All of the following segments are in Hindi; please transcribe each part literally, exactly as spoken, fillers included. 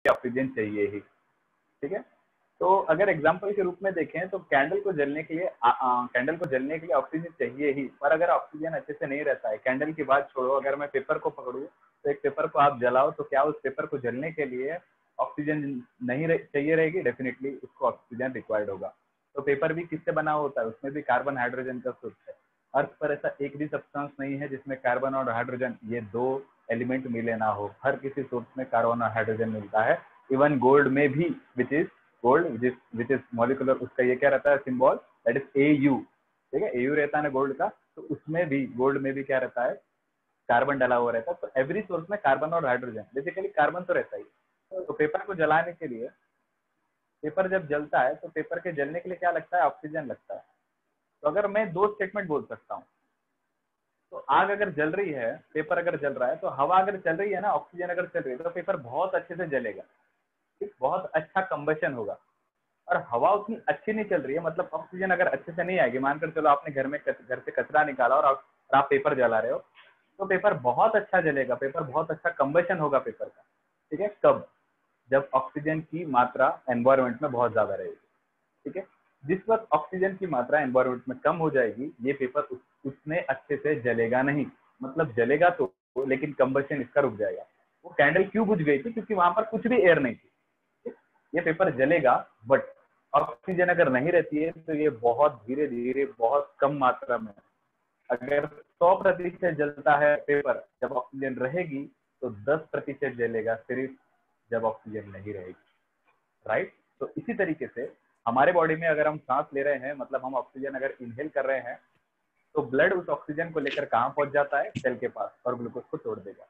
ऑक्सीजन चाहिए ही, ठीक है। तो अगर एग्जाम्पल के रूप में देखें तो कैंडल को जलने के लिए कैंडल को जलने के लिए ऑक्सीजन चाहिए ही, पर अगर ऑक्सीजन अच्छे से नहीं रहता है, कैंडल की बात छोड़ो, अगर मैं पेपर को पकड़ूं तो एक पेपर को आप जलाओ तो क्या उस पेपर को जलने के लिए ऑक्सीजन नहीं रह, चाहिए रहेगी? डेफिनेटली उसको ऑक्सीजन रिक्वायर्ड होगा। तो पेपर भी किससे बना होता है? उसमें भी कार्बन हाइड्रोजन का सोर्स है। अर्थ पर ऐसा एक भी सब्सटेंस नहीं है जिसमें कार्बन और हाइड्रोजन ये दो एलिमेंट मिले ना हो। हर किसी सोर्स में कार्बन और हाइड्रोजन मिलता है। इवन गोल्ड में भी, which is gold which is molecular, उसका ये क्या रहता है symbol? That is A U, ठीक है। ए यू रहता है ना गोल्ड का, तो उसमें भी, गोल्ड में भी क्या रहता है? कार्बन डाला हुआ रहता है। तो एवरी सोर्स में कार्बन और हाइड्रोजन, बेसिकली कार्बन तो रहता ही। तो पेपर को जलाने के लिए, पेपर जब जलता है तो पेपर के जलने के लिए क्या लगता है? ऑक्सीजन लगता है। तो अगर मैं दो स्टेटमेंट बोल सकता हूँ, तो आग अगर जल रही है, पेपर अगर जल रहा है, तो हवा अगर चल रही है ना, ऑक्सीजन अगर चल रही है, तो पेपर बहुत अच्छे से जलेगा, ठीक, बहुत अच्छा कंबशन होगा। और हवा उतनी अच्छी नहीं चल रही है, मतलब ऑक्सीजन अगर अच्छे से नहीं आएगी, मानकर चलो आपने घर में घर से कचरा निकाला और आप पेपर जला रहे हो, तो पेपर बहुत अच्छा जलेगा, पेपर बहुत अच्छा कंबशन होगा पेपर का, ठीक है। कब? जब ऑक्सीजन की मात्रा एनवायरमेंट में बहुत ज्यादा रहेगी, ठीक है। जिस वक्त ऑक्सीजन की मात्रा एनवायरमेंट में कम हो जाएगी, ये पेपर उस, उसमें अच्छे से जलेगा नहीं, मतलब जलेगा तो, लेकिन कंबशन इसका रुक जाएगा। वो कैंडल क्यों बुझ गई थी? क्योंकि वहां पर कुछ भी एयर नहीं थी। ये पेपर जलेगा, बट ऑक्सीजन अगर नहीं रहती है तो ये बहुत धीरे धीरे, बहुत कम मात्रा में, अगर सौ प्रतिशत जलता है पेपर जब ऑक्सीजन रहेगी, तो दस प्रतिशत जलेगा सिर्फ जब ऑक्सीजन नहीं रहेगी, राइट। तो इसी तरीके से हमारे बॉडी में अगर हम सांस ले रहे हैं, मतलब हम ऑक्सीजन अगर इनहेल कर रहे हैं, तो ब्लड उस ऑक्सीजन को लेकर कहाँ पहुंच जाता है? सेल के पास, और ग्लूकोज को छोड़ देगा,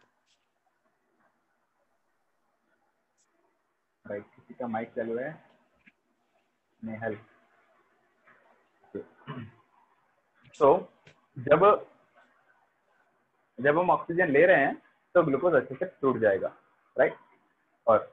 राइट। किसी का माइक चालू है? नेहल। तो जब जब हम ऑक्सीजन ले रहे हैं तो ग्लूकोज अच्छे से टूट जाएगा, राइट। और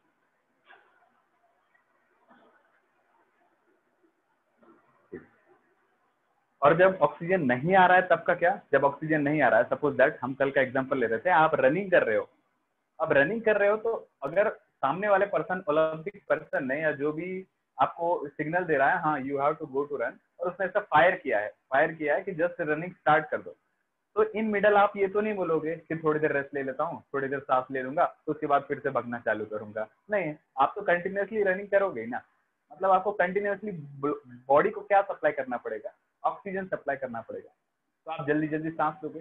और जब ऑक्सीजन नहीं आ रहा है तब का क्या? जब ऑक्सीजन नहीं आ रहा है, सपोज दैट हम कल का एग्जांपल ले रहे थे, आप रनिंग कर रहे हो। अब रनिंग कर रहे हो तो अगर सामने वाले पर्सन, ओलंपिक पर्सन ने, या जो भी आपको सिग्नल दे रहा है, हाँ you have to go to run, और उसने ऐसा फायर किया है फायर किया है कि जस्ट रनिंग स्टार्ट कर दो, तो इन मिडल आप ये तो नहीं बोलोगे कि थोड़ी देर रेस्ट ले लेता हूँ, थोड़ी देर सांस ले लूंगा, तो उसके बाद फिर से भागना चालू करूंगा। नहीं, आप तो कंटिन्यूअसली रनिंग करोगे ही ना। मतलब आपको कंटिन्यूअसली बॉडी को क्या सप्लाई करना पड़ेगा? ऑक्सीजन सप्लाई करना पड़ेगा। तो आप जल्दी जल्दी सांस लोगे।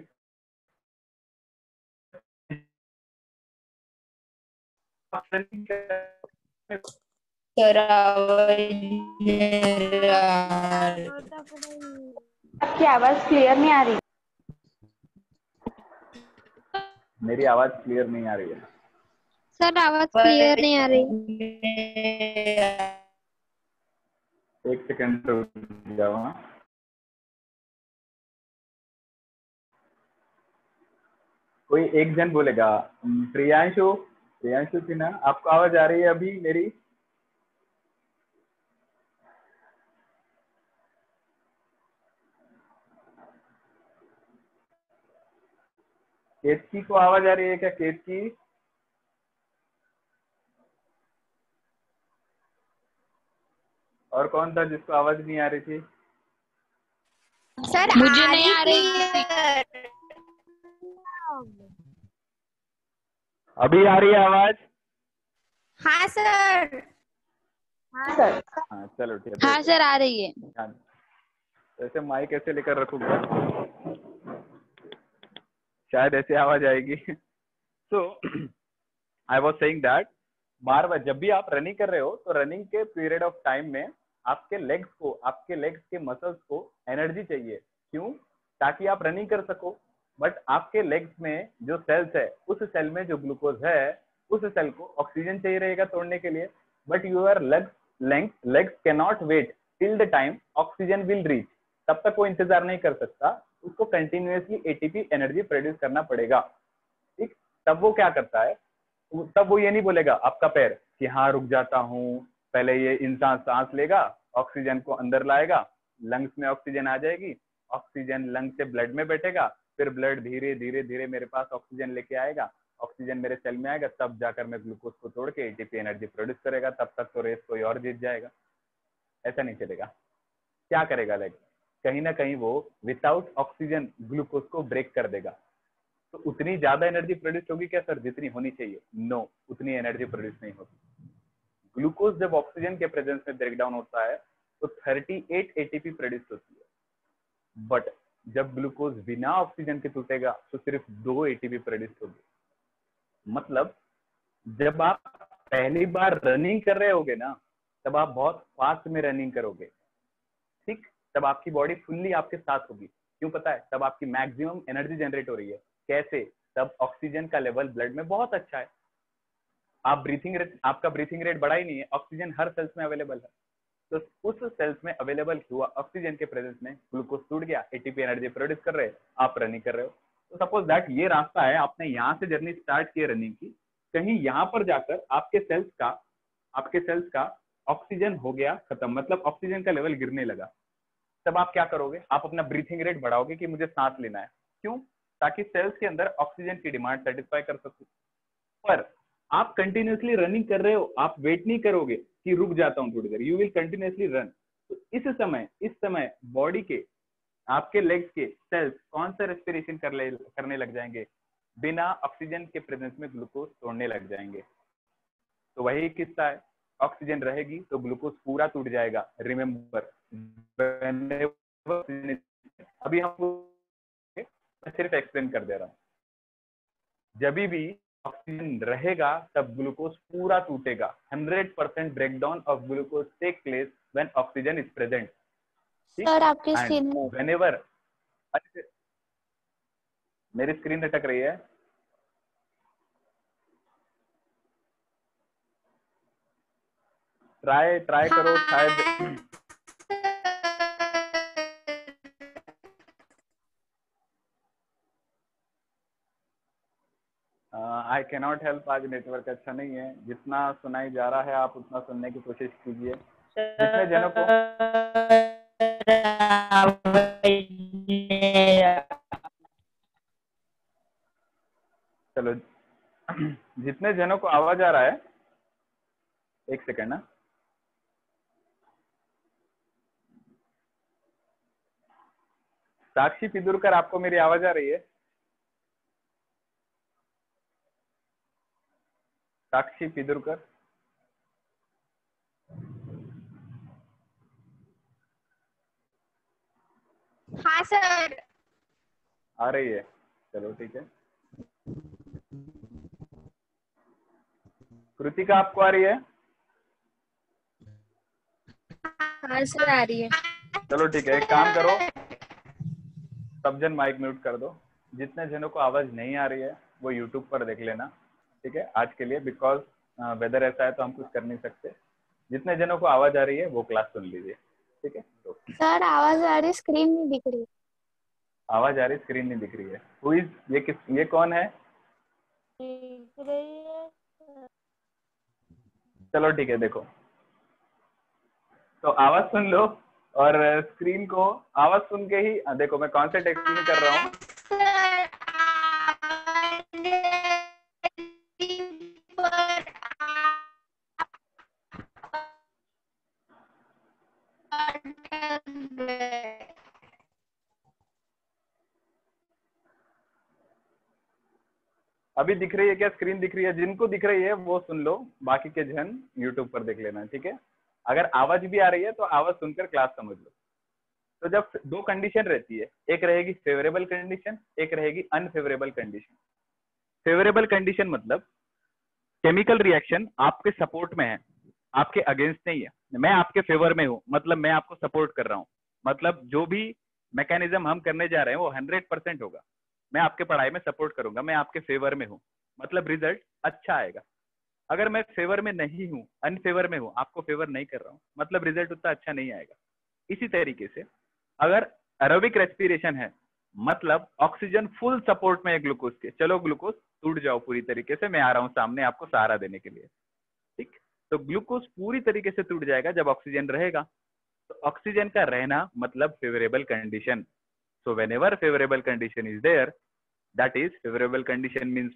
आपकी आवाज क्लियर नहीं आ रही। मेरी आवाज क्लियर नहीं आ रही है सर, आवाज क्लियर नहीं आ रही। एक सेकंड रुक जाओ। कोई एक जन बोलेगा, प्रियांशु प्रियांशु सिन्हा, आपको आवाज आ रही है अभी मेरी? केतकी को आवाज आ रही है क्या? केतकी? और कौन था जिसको आवाज नहीं आ रही थी? सर मुझे नहीं आ रही। अभी आ रही है आवाज? हाँ सर। हाँ सर। हाँ चलो ठीक है। हाँ सर, आ रही है। ऐसे माइक ऐसे लेकर रखूंगा, शायद ऐसे आवाज आएगी। So I was saying that, बार बार जब भी आप रनिंग कर रहे हो, तो रनिंग के पीरियड ऑफ टाइम में आपके लेग्स को, आपके लेग्स के मसल्स को एनर्जी चाहिए। क्यों? ताकि आप रनिंग कर सको। बट आपके लेग्स में जो सेल्स है, उस सेल में जो ग्लूकोज है, उस सेल को ऑक्सीजन चाहिए रहेगा तोड़ने के लिए। But your legs legs can not wait till the time oxygen will reach. तब तक वो इंतजार नहीं कर सकता, उसको कंटिन्यूअसली एटीपी एनर्जी प्रोड्यूस करना पड़ेगा, ठीक। तब वो क्या करता है? तब वो ये नहीं बोलेगा आपका पैर कि हाँ रुक जाता हूँ, पहले ये इंसान सांस लेगा, ऑक्सीजन को अंदर लाएगा, लंग्स में ऑक्सीजन आ जाएगी, ऑक्सीजन लंग से ब्लड में बैठेगा, फिर ब्लड धीरे धीरे धीरे मेरे पास ऑक्सीजन लेके आएगा, ऑक्सीजन मेरे सेल में आएगा, तब जाकर मैं ग्लूकोज को तोड़ के एटीपी एनर्जी प्रोड्यूस करेगा, तब तक तो रेस कोई और जीत जाएगा। ऐसा नहीं चलेगा। क्या करेगा, लाइक कहीं ना कहीं वो विदाउट ऑक्सीजन ग्लूकोज को ब्रेक कर देगा। तो उतनी ज्यादा एनर्जी प्रोड्यूस होगी क्या सर जितनी होनी चाहिए? नो no, उतनी एनर्जी प्रोड्यूस नहीं होती। ग्लूकोज जब ऑक्सीजन के प्रेजेंस में ब्रेक डाउन होता है तो अड़तीस एटीपी प्रोड्यूस होती है, बट जब ग्लूकोज बिना ऑक्सीजन के टूटेगा तो सिर्फ दो एटीपी प्रोड्यूस होगी। मतलब जब आप पहली बार रनिंग कर रहे होगे ना, तब आप बहुत फास्ट में रनिंग करोगे, ठीक, तब आपकी बॉडी फुल्ली आपके साथ होगी। क्यों पता है? तब आपकी मैक्सिमम एनर्जी जनरेट हो रही है। कैसे? तब ऑक्सीजन का लेवल ब्लड में बहुत अच्छा है। आप ब्रीथिंग रेट, आपका ब्रीथिंग रेट बढ़ा ही नहीं है, ऑक्सीजन हर सेल्स में अवेलेबल है। तो उस सेल्स में अवेलेबल हुआ ऑक्सीजन के प्रेजेंस में ग्लूकोज टूट गया, एटीपी एनर्जी प्रोड्यूस कर रहे हैं, आप रनिंग कर रहे हो। तो सपोज दैट ये रास्ता है, आपने यहाँ से जर्नी स्टार्ट की रनिंग की, कहीं यहाँ पर जाकर आपके सेल्स का आपके सेल्स का ऑक्सीजन हो गया खत्म, मतलब ऑक्सीजन का लेवल गिरने लगा। तब आप क्या करोगे? आप अपना ब्रीथिंग रेट बढ़ाओगे कि मुझे सांस लेना है। क्यों? ताकि सेल्स के अंदर ऑक्सीजन की डिमांड सेटिस्फाई कर सको। पर आप कंटिन्यूसली रनिंग कर रहे हो, आप वेट नहीं करोगे कि रुक जाता हूं थोड़ी देर, यू विल कंटिन्यूसली रन। तो इस समय इस समय बॉडी के, आपके लेग्स के सेल्स कौन सा रेस्पिरेशन कर ले, करने लग जाएंगे? बिना ऑक्सीजन के प्रेजेंस में ग्लूकोज तोड़ने लग जाएंगे। तो वही किस्सा है, ऑक्सीजन रहेगी तो ग्लूकोज पूरा टूट जाएगा। रिमेम्बर, अभी हमको सिर्फ एक्सप्लेन कर दे रहा हूँ, जब भी ऑक्सीजन रहेगा तब ग्लूकोज पूरा टूटेगा। Hundred percent breakdown of glucose take place when oxygen is present. Sir आपकी स्क्रीन में व्हेनेवर, मेरी स्क्रीन अटक रही है। ट्राई ट्राई करो शायद। आई कैन नॉट हेल्प, आज नेटवर्क अच्छा नहीं है। जितना सुनाई जा रहा है आप उतना सुनने की कोशिश कीजिए। जितने जनों को चलो जितने जनों को आवाज आ रहा है, एक सेकेंड ना, साक्षी पिदुरकर, आपको मेरी आवाज आ रही है? साक्षी पिदुरकर, हाँ सर आ रही है? चलो ठीक है। कृतिका, आपको आ रही है? हाँ सर आ रही है। चलो ठीक है, एक काम करो, सब जन माइक म्यूट कर दो। जितने जनों को आवाज नहीं आ रही है वो यूट्यूब पर देख लेना, ठीक है, आज के लिए, बिकॉज वेदर ऐसा है तो हम कुछ कर नहीं सकते। जितने जनों को आवाज आ रही है वो क्लास सुन लीजिए, ठीक है। तो सर आवाज आ रही, स्क्रीन नहीं दिख रही। आवाज आ रही, स्क्रीन नहीं दिख रही है। हु इज, ये किस, ये कौन है? दिख रही है। चलो ठीक है, देखो तो आवाज सुन लो और स्क्रीन को आवाज सुन के ही देखो, मैं कॉन्सेप्ट एक्सप्लेन कर रहा हूँ। अभी दिख रही है क्या? स्क्रीन दिख रही है? जिनको दिख रही है वो सुन लो, बाकी के जन यूट्यूब पर देख लेना, ठीक है। अगर आवाज भी आ रही है तो आवाज सुनकर क्लास समझ लो। तो जब दो कंडीशन रहती है, एक रहेगी फेवरेबल कंडीशन, एक रहेगी अनफेवरेबल कंडीशन। फेवरेबल कंडीशन मतलब केमिकल रिएक्शन आपके सपोर्ट में है, आपके अगेंस्ट नहीं है। मैं आपके फेवर में हूँ, मतलब मैं आपको सपोर्ट कर रहा हूँ, मतलब जो भी मैकेनिज्म हम करने जा रहे हैं वो हंड्रेड परसेंट होगा। मैं आपके पढ़ाई में सपोर्ट करूंगा, मैं आपके फेवर में हूँ, मतलब रिजल्ट अच्छा आएगा। अगर मैं फेवर में नहीं हूँ, अनफेवर में हूँ, आपको फेवर नहीं कर रहा हूँ, मतलब रिजल्ट उतना अच्छा नहीं आएगा। इसी तरीके से अगर एरोबिक रेस्पिरेशन है, मतलब ऑक्सीजन फुल सपोर्ट में है ग्लूकोज के, चलो ग्लूकोज टूट जाओ पूरी तरीके से, मैं आ रहा हूँ सामने आपको सहारा देने के लिए, ठीक। तो ग्लूकोज पूरी तरीके से टूट जाएगा जब ऑक्सीजन रहेगा। तो ऑक्सीजन का रहना मतलब favourable condition. So whenever favourable condition is there, that is favourable condition means what?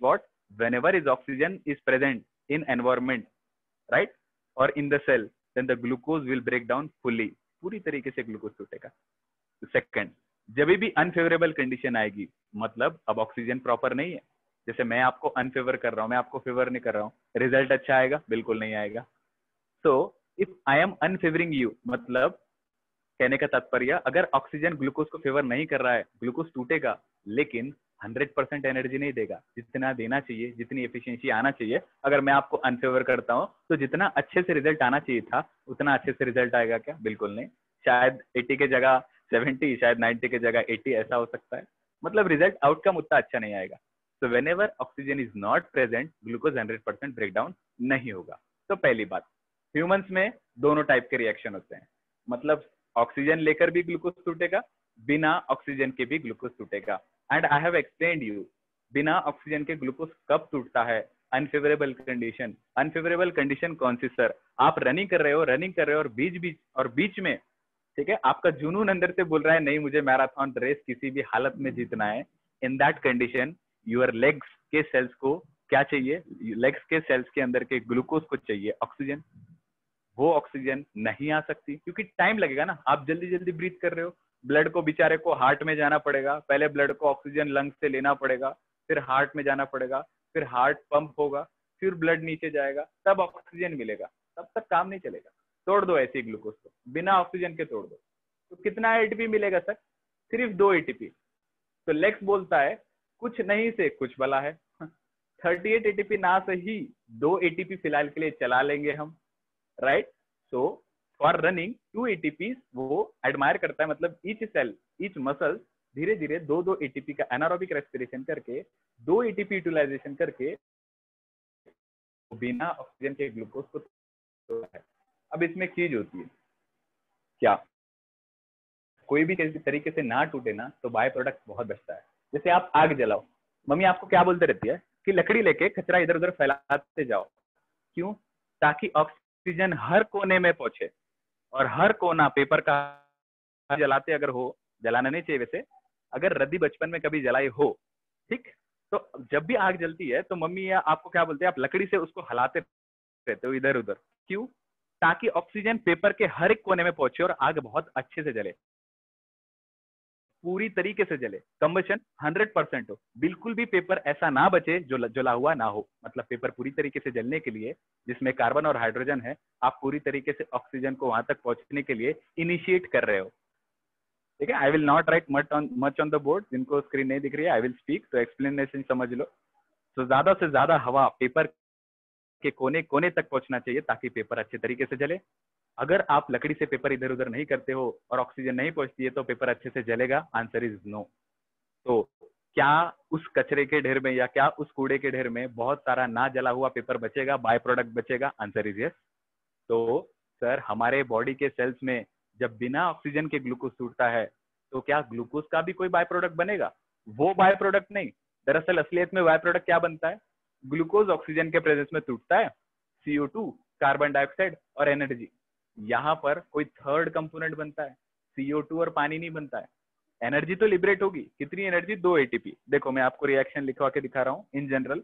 whenever is oxygen is present in environment, right, or in the cell, then the glucose will break down fully, पूरी तरीके से ग्लूकोज टूटेगा। सेकंड, जब भी अनफेवरेबल कंडीशन आएगी, मतलब अब ऑक्सीजन प्रॉपर नहीं है, जैसे मैं आपको अनफेवर कर रहा हूँ, मैं आपको फेवर नहीं कर रहा हूँ, रिजल्ट अच्छा आएगा? बिल्कुल नहीं आएगा। So if I am unfavouring you, मतलब कहने का तात्पर्य, अगर ऑक्सीजन ग्लूकोज को फेवर नहीं कर रहा है, ग्लूकोज टूटेगा, लेकिन हंड्रेड परसेंट एनर्जी नहीं देगा, जितना देना चाहिए, जितनी एफिशिएंसी आना चाहिए। अगर मैं आपको अनफेवर करता हूँ तो जितना अच्छे से रिजल्ट आना चाहिए था, उतना अच्छे से रिजल्ट आएगा क्या? बिल्कुल नहीं। शायद अस्सी के जगह सत्तर, शायद नब्बे के जगह अस्सी, ऐसा हो सकता है। मतलब रिजल्ट आउटकम उतना अच्छा नहीं आएगा। तो whenever oxygen is not present, glucose hundred percent breakdown नहीं होगा। तो पहली बात, ह्यूमंस में दोनों टाइप के रिएक्शन होते हैं, मतलब ऑक्सीजन लेकर भी ग्लूकोज टूटेगा, बिना ऑक्सीजन के भी ग्लूकोज टूटेगा। And I have explained you, बिना ऑक्सीजन के ग्लूकोज कब टूटता है? Unfavourable condition. अनफेवरेबल कंडीशन कौन सी सर? आप रनिंग कर रहे हो, रनिंग कर रहे हो और बीच बीच और बीच में, ठीक है, आपका जुनून अंदर से बोल रहा है नहीं, मुझे मैराथन रेस किसी भी हालत में जीतना है। In that condition your legs के सेल्स को क्या चाहिए? लेग्स के सेल्स के अंदर के ग्लूकोज को चाहिए ऑक्सीजन। वो ऑक्सीजन नहीं आ सकती क्योंकि टाइम लगेगा ना। आप जल्दी जल्दी ब्रीथ कर रहे हो, ब्लड को बेचारे को हार्ट में जाना पड़ेगा, पहले ब्लड को ऑक्सीजन लंग्स से लेना पड़ेगा, फिर हार्ट में जाना पड़ेगा, फिर हार्ट पंप होगा, फिर ब्लड नीचे जाएगा, तब ऑक्सीजन मिलेगा। तब तक काम नहीं चलेगा। तोड़ दो ऐसे ग्लूकोज को, बिना ऑक्सीजन के तोड़ दो, तो कितना एटीपी मिलेगा सर? सिर्फ दो एटीपी। तो लेक्स बोलता है कुछ नहीं से कुछ भला है, अड़तीस एटीपी ना सही, दो एटीपी फिलहाल के लिए चला लेंगे हम, right. So for running two ATP वो एडमायर करता है, मतलब ईच सेल, ईच मसल धीरे धीरे दो दो एटीपी का एनारोबिक रेस्पिरेशन करके, दो एटीपी यूटिलाइजेशन करके बिना ऑक्सीजन के ग्लूकोज को तोड़ता है। अब इसमें एक चीज होती है, क्या कोई भी किसी तरीके से ना टूटे ना, तो बाय प्रोडक्ट बहुत बचता है। जैसे आप आग जलाओ, मम्मी आपको क्या बोलते रहती है कि लकड़ी लेके कचरा इधर उधर फैलाते जाओ, क्यों? ताकि ऑक्सीजन हर कोने में पहुंचे, और हर कोना पेपर का जलाते अगर हो, जलाना नहीं चाहिए वैसे, अगर रद्दी बचपन में कभी जलाई हो, ठीक, तो जब भी आग जलती है तो मम्मी या आपको क्या बोलते हैं, आप लकड़ी से उसको हिलाते रहते हो इधर उधर, क्यों? ताकि ऑक्सीजन पेपर के हर एक कोने में पहुंचे और आग बहुत अच्छे से जले, पूरी तरीके से जले, कंबशन हंड्रेड परसेंट हो, बिल्कुल भी पेपर ऐसा ना बचे जो जला हुआ ना हो। मतलब पेपर पूरी तरीके से जलने के लिए, जिसमें कार्बन और हाइड्रोजन है, आप पूरी तरीके से ऑक्सीजन को वहां तक पहुंचने के लिए इनिशिएट कर रहे हो, ठीक है। I will not write much on much on the board, जिनको स्क्रीन नहीं दिख रही है आई विल स्पीक, तो एक्सप्लेनेशन समझ लो। तो ज्यादा से ज्यादा हवा पेपर के कोने कोने तक पहुंचना चाहिए ताकि पेपर अच्छे तरीके से जले। अगर आप लकड़ी से पेपर इधर उधर नहीं करते हो और ऑक्सीजन नहीं पहुंचती है तो पेपर अच्छे से जलेगा? Answer is no. तो क्या उस कचरे के ढेर में या क्या उस कूड़े के ढेर में बहुत सारा ना जला हुआ पेपर बचेगा, बाय प्रोडक्ट बचेगा? Answer is yes. तो सर हमारे बॉडी के सेल्स में जब बिना ऑक्सीजन के ग्लूकोज टूटता है तो क्या ग्लूकोज का भी कोई बाय प्रोडक्ट बनेगा? वो बाय प्रोडक्ट नहीं, दरअसल असलियत में बाय प्रोडक्ट क्या बनता है? ग्लूकोज ऑक्सीजन के प्रेजेंस में टूटता है, C O two, carbon dioxide और एनर्जी। यहाँ पर कोई थर्ड कंपोनेंट बनता है, सी ओ टू और पानी नहीं बनता है। एनर्जी तो लिबरेट होगी, कितनी एनर्जी? दो एटीपी। देखो मैं आपको रिएक्शन लिखवा के दिखा रहा हूँ इन जनरल।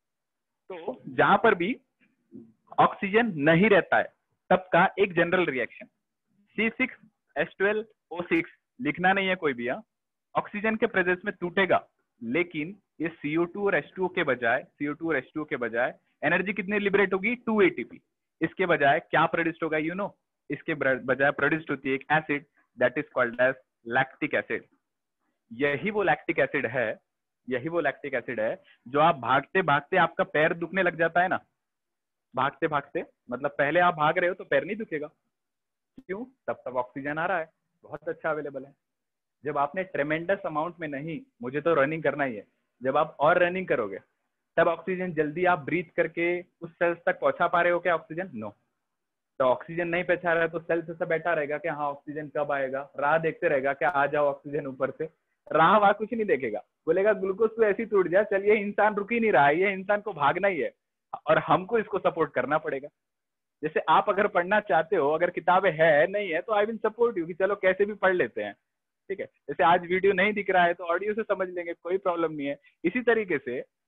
तो जहां पर भी ऑक्सीजन नहीं रहता है तब का एक general reaction, C six H twelve O six, लिखना नहीं है कोई भी, यहाँ ऑक्सीजन के प्रेजेंस में टूटेगा, लेकिन ये सी ओ टू और एच टू ओ के बजाय, सी ओ टू और एच टू ओ के बजाय एनर्जी कितनी लिबरेट होगी? Two ATP. इसके बजाय क्या प्रोड्यूस्ड होगा? यू नो, इसके बजाय प्रोड्यूस्ड होती है एक acid that is called as lactic acid. यही वो लैक्टिक एसिड है, यही वो लैक्टिक एसिड है जो आप भागते भागते आपका पैर दुखने लग जाता है ना, भागते भागते, मतलब पहले आप भाग रहे हो तो पैर नहीं दुखेगा, क्यों? तब तक ऑक्सीजन आ रहा है, बहुत अच्छा अवेलेबल है। जब आपने ट्रेमेंडस अमाउंट में नहीं, मुझे तो रनिंग करना ही है, जब आप और रनिंग करोगे तब ऑक्सीजन जल्दी आप ब्रीथ करके उस सेल्स तक पहुंचा पा रहे हो क्या ऑक्सीजन? नो। तो ऑक्सीजन नहीं पहुंचा रहा है तो सेल्स से बैठा रहेगा कि हाँ ऑक्सीजन कब आएगा, राह देखते रहेगा कि आ जाओ ऑक्सीजन ऊपर से, राह वहां कुछ नहीं देखेगा, बोलेगा ग्लूकोज तो ऐसी टूट जाए, चल ये इंसान रुक ही नहीं रहा है, ये इंसान को भागना ही है और हमको इसको सपोर्ट करना पड़ेगा। जैसे आप अगर पढ़ना चाहते हो, अगर किताबें है नहीं है तो आई विल सपोर्ट यू कि चलो कैसे भी पढ़ लेते हैं, ठीक है। जैसे आज वीडियो नहीं दिख रहा है तो ऑडियो से समझ लेंगे, कोई प्रॉब्लम नहीं है। इसी तरीके से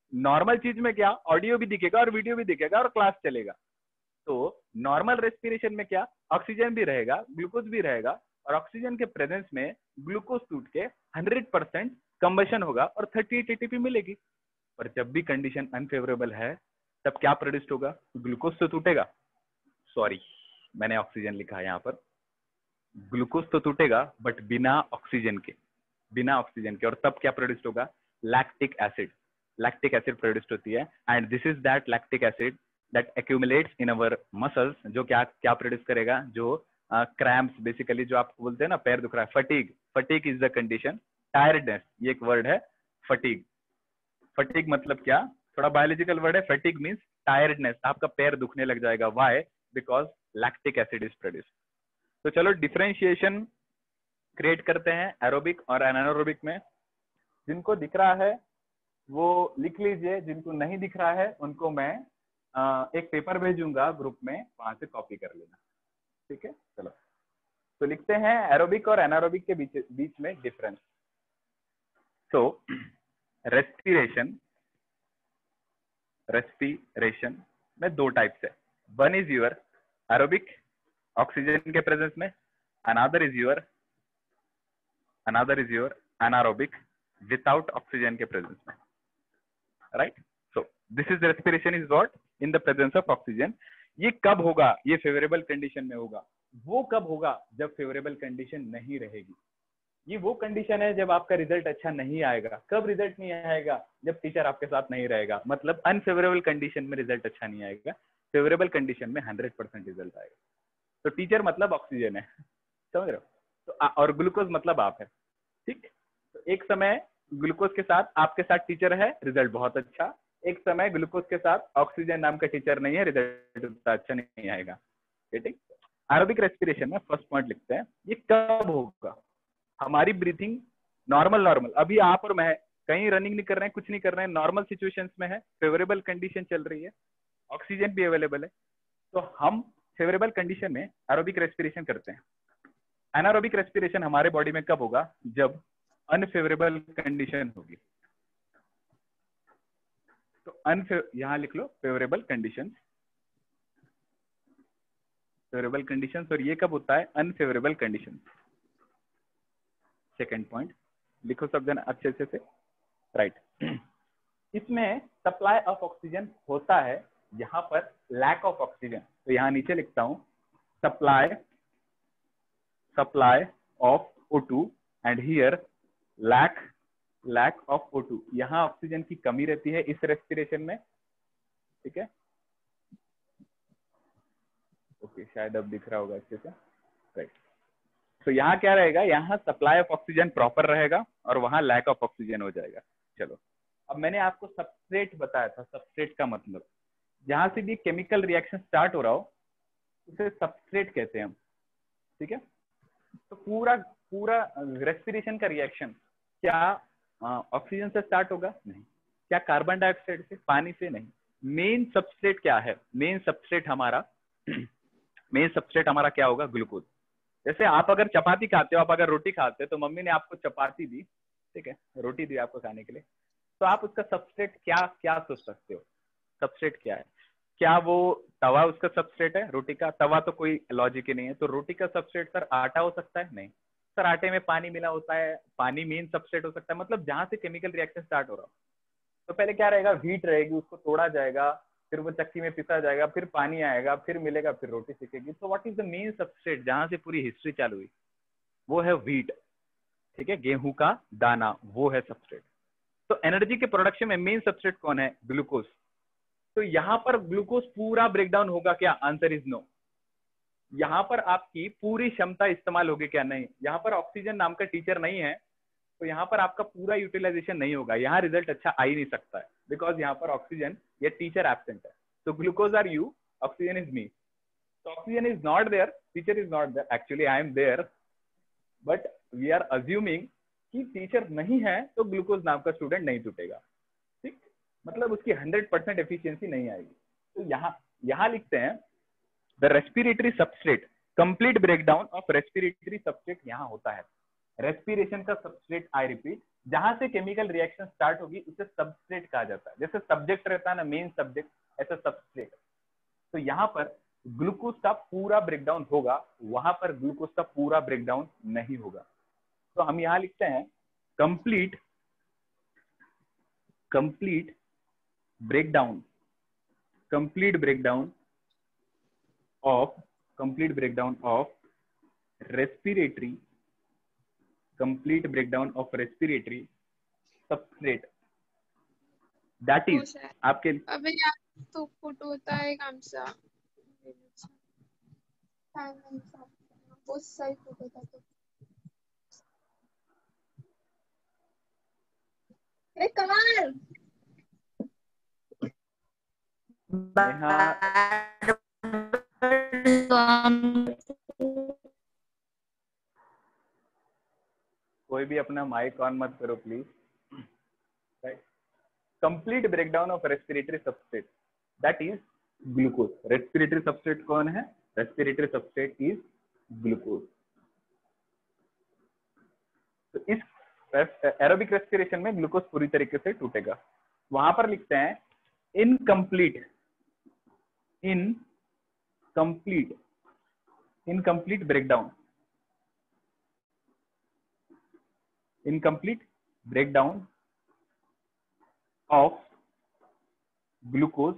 नॉर्मल चीज में क्या, ऑडियो भी दिखेगा और वीडियो भी दिखेगा और क्लास चलेगा। तो नॉर्मल रेस्पिरेशन में क्या, ऑक्सीजन भी रहेगा, ग्लूकोज भी रहेगा, और ऑक्सीजन के प्रेजेंस में ग्लूकोज टूट के हंड्रेड परसेंट कंबशन होगा और थर्टी एट एटीपी मिलेगी। पर जब भी कंडीशन अनफेवरेबल है तब क्या प्रोड्यूस होगा, ग्लूकोज तो टूटेगा, सॉरी मैंने ऑक्सीजन लिखा है यहाँ पर, ग्लूकोज तो टूटेगा बट बिना ऑक्सीजन के, बिना ऑक्सीजन के। और तब क्या प्रोड्यूस होगा, lactic acid, lactic acid produce होती है, and this is that lactic acid that accumulates in our muscles, जो क्या क्या प्रोड्यूस करेगा, जो क्रैम्प्स, बेसिकली जो आपको बोलते हैं ना पैर दुख रहा है, fatigue, fatigue is the condition, tiredness ये एक वर्ड है, फटीग, फटीग मतलब क्या, थोड़ा बायोलॉजिकल वर्ड है, फटीग मींस टायर्डनेस, आपका पैर दुखने लग जाएगा, why, because lactic acid is produce. तो चलो डिफरेंशिएशन क्रिएट करते हैं एरोबिक और एनारोबिक में। जिनको दिख रहा है वो लिख लीजिए, जिनको नहीं दिख रहा है उनको मैं आ, एक पेपर भेजूंगा ग्रुप में, वहां से कॉपी कर लेना, ठीक है। चलो तो लिखते हैं एरोबिक और एनारोबिक के बीच बीच में डिफरेंस। तो रेस्पिरेशन, रेस्पिरेशन में दो टाइप्स है, one is your aerobic oxygen के प्रेजेंस में, another is your another is your anaerobic without oxygen के प्रेजेंस में, right. So this is respiration is what, in the presence of oxygen. ये कब होगा, ये फेवरेबल कंडीशन में होगा। वो कब होगा, जब फेवरेबल कंडीशन नहीं रहेगी। ये वो कंडीशन है जब आपका रिजल्ट अच्छा नहीं आएगा। कब रिजल्ट नहीं आएगा, जब टीचर आपके साथ नहीं रहेगा, मतलब अनफेवरेबल कंडीशन में रिजल्ट अच्छा नहीं आएगा, फेवरेबल कंडीशन में हंड्रेड परसेंट रिजल्ट आएगा। तो टीचर मतलब ऑक्सीजन है, समझ रहे हो, तो और ग्लूकोज मतलब आप है, ठीक। तो एक समय ग्लूकोज के साथ आपके साथ टीचर है, रिजल्ट बहुत अच्छा, एक समय ग्लूकोज के साथ ऑक्सीजन नाम का टीचर नहीं है, रिजल्ट उतना अच्छा नहीं आएगा, ठीक। एरोबिक रेस्पिरेशन में फर्स्ट पॉइंट लिखते हैं, ये कब होगा, हमारी ब्रीथिंग नॉर्मल नॉर्मल अभी आप और मैं कहीं रनिंग नहीं कर रहे हैं, कुछ नहीं कर रहे हैं, नॉर्मल सिचुएशंस में है, फेवरेबल कंडीशन चल रही है, ऑक्सीजन भी अवेलेबल है, तो हम फेवरेबल कंडीशन में एरोबिक रेस्पिरेशन करते हैं। एनारोबिक रेस्पिरेशन हमारे बॉडी में कब होगा, जब अनफेवरेबल कंडीशन होगी। तो अनफे यहां लिख लो फेवरेबल कंडीशंस, फेवरेबल कंडीशंस, और ये कब होता है, अनफेवरेबल कंडीशंस। सेकंड पॉइंट लिखो सब जन अच्छे अच्छे से, राइट। इसमें सप्लाई ऑफ ऑक्सीजन होता है, यहाँ पर लैक ऑफ ऑक्सीजन, तो यहाँ नीचे लिखता हूं supply supply of O two and here lack lack of O two, यहाँ ऑक्सीजन की कमी रहती है इस रेस्पिरेशन में, ठीक है। ओके शायद अब दिख रहा होगा अच्छे से, राइट। तो यहाँ क्या रहेगा, यहाँ सप्लाई ऑफ ऑक्सीजन प्रॉपर रहेगा और वहां लैक ऑफ ऑक्सीजन हो जाएगा। चलो अब मैंने आपको सबस्ट्रेट बताया था, सबस्ट्रेट का मतलब जहां से भी केमिकल रिएक्शन स्टार्ट हो रहा हो उसे सबस्ट्रेट कहते हैं हम, ठीक है। तो पूरा पूरा रेस्पिरेशन का रिएक्शन क्या ऑक्सीजन से स्टार्ट होगा, नहीं। क्या कार्बन डाइऑक्साइड से, पानी से, नहीं। मेन सबस्ट्रेट क्या है, मेन सबस्ट्रेट हमारा मेन सबस्ट्रेट हमारा क्या होगा, ग्लूकोज। जैसे आप अगर चपाती खाते हो, आप अगर रोटी खाते हो, तो मम्मी ने आपको चपाती दी, ठीक है, रोटी दी आपको खाने के लिए, तो आप उसका सबस्ट्रेट क्या क्या सोच सकते हो, सबस्ट्रेट क्या है, क्या वो तवा उसका सबस्ट्रेट है, रोटी का तवा तो कोई लॉजिक ही नहीं है, तो रोटी का सबस्ट्रेट सर आटा हो सकता है, नहीं सर, आटे में पानी मिला होता है, पानी मेन सबस्ट्रेट हो सकता है, मतलब जहां से केमिकल रिएक्शन स्टार्ट हो रहा हो। तो पहले क्या रहेगा, व्हीट रहेगी, उसको तोड़ा जाएगा, फिर वो चक्की में पिसा जाएगा, फिर पानी आएगा, फिर मिलेगा, फिर रोटी सीखेगी। तो what is the main substrate, जहां से पूरी हिस्ट्री चालू हुई, वो है व्हीट, ठीक है, गेहूं का दाना, वो है सबस्ट्रेट। तो एनर्जी के प्रोडक्शन में मेन सबस्ट्रेट कौन है, ग्लूकोज। तो यहाँ पर ग्लूकोज पूरा ब्रेकडाउन होगा क्या, आंसर इज नो। यहाँ पर आपकी पूरी क्षमता इस्तेमाल होगी क्या, नहीं। यहाँ पर ऑक्सीजन नाम का टीचर नहीं है, तो यहाँ पर आपका पूरा यूटिलाइजेशन नहीं होगा, यहाँ रिजल्ट अच्छा आ ही नहीं सकता है, बिकॉज यहाँ पर ऑक्सीजन या टीचर एब्सेंट है। तो glucose are you, oxygen is me. तो oxygen is not there, teacher is not there, actually I am there, but we are assuming कि टीचर नहीं है तो ग्लूकोज नाम का स्टूडेंट नहीं टूटेगा, ठीक, मतलब उसकी हंड्रेड परसेंट एफिशिएंसी नहीं आएगी। तो यहाँ यहाँ लिखते हैं the respiratory substrate, complete breakdown of respiratory substrate यहाँ होता है। रेस्पिरेशन का सबस्ट्रेट, आई रिपीट, जहां से केमिकल रिएक्शन स्टार्ट होगी उसे सबस्ट्रेट कहा जाता है। जैसे सब्जेक्ट रहता है ना, मेन सब्जेक्ट, ऐसा सबस्ट्रेट। तो यहाँ पर ग्लूकोज का पूरा ब्रेकडाउन होगा, वहां पर ग्लूकोज का पूरा ब्रेकडाउन नहीं होगा। तो हम यहाँ लिखते हैं complete complete breakdown complete breakdown of complete breakdown of respiratory complete breakdown of respiratory substrate that हो इज सर आपके अबे यार तो पुट होता है आमचा बहुत सही पुट होता तो अरे कमाल यहाँ कोई भी अपना माइक ऑन मत करो please. Right, complete breakdown of respiratory substrate that is glucose. Respiratory substrate कौन है? Respiratory substrate is glucose. तो इस एरोबिक रेस्पिरेशन में ग्लूकोज पूरी तरीके से टूटेगा। वहां पर लिखते हैं incomplete incomplete incomplete breakdown incomplete breakdown of glucose,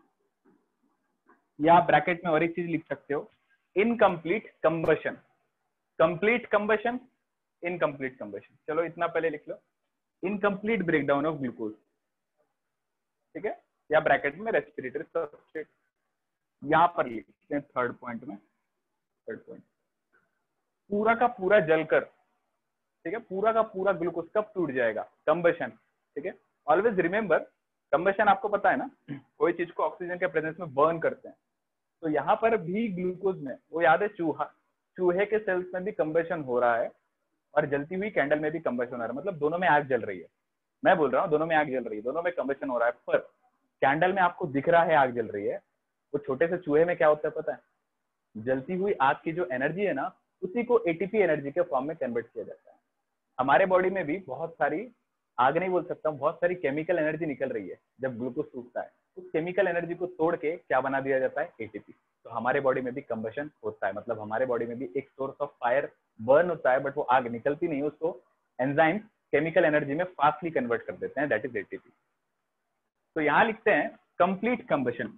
या ब्रैकेट में और एक चीज लिख सकते हो, incomplete combustion. Complete combustion, incomplete combustion. चलो इतना पहले लिख लो, इनकम्प्लीट ब्रेकडाउन ऑफ ग्लूकोज, ठीक है, या ब्रैकेट में रेस्पिरेटरी सबस्ट्रेट। यहां पर लिखते हैं थर्ड पॉइंट में, थर्ड पॉइंट पूरा का पूरा जलकर, ठीक है, पूरा का पूरा ग्लूकोज कब टूट जाएगा? कंबशन, ठीक है। ऑलवेज रिमेंबर, कंबशन आपको पता है ना, कोई चीज को ऑक्सीजन के प्रेजेंस में बर्न करते हैं। तो यहाँ पर भी ग्लूकोज में, वो याद है चूहा, चूहे के सेल्स में भी कंबशन हो रहा है और जलती हुई कैंडल में भी कंबशन हो रहा है, मतलब दोनों में आग जल रही है। मैं बोल रहा हूँ दोनों में आग जल रही है, दोनों में कंबशन हो रहा है, पर कैंडल में आपको दिख रहा है आग जल रही है, वो छोटे से चूहे में क्या होता है पता है? जलती हुई आग की जो एनर्जी है ना, उसी को एटीपी एनर्जी के फॉर्म में कन्वर्ट किया जाता है। हमारे बॉडी में भी बहुत सारी, आग नहीं बोल सकता हूँ, बहुत सारी केमिकल एनर्जी निकल रही है जब ग्लूकोज टूटता है। उस केमिकल एनर्जी को तोड़ के क्या बना दिया जाता है? एटीपी। तो हमारे बॉडी में भी कंबशन होता है, मतलब हमारे बॉडी में भी एक सोर्स ऑफ फायर बर्न होता है, बट वो आग निकलती नहीं है, उसको एंजाइम केमिकल एनर्जी में फास्टली कन्वर्ट कर देते हैं, दैट इज एटीपी। तो यहां लिखते हैं complete combustion,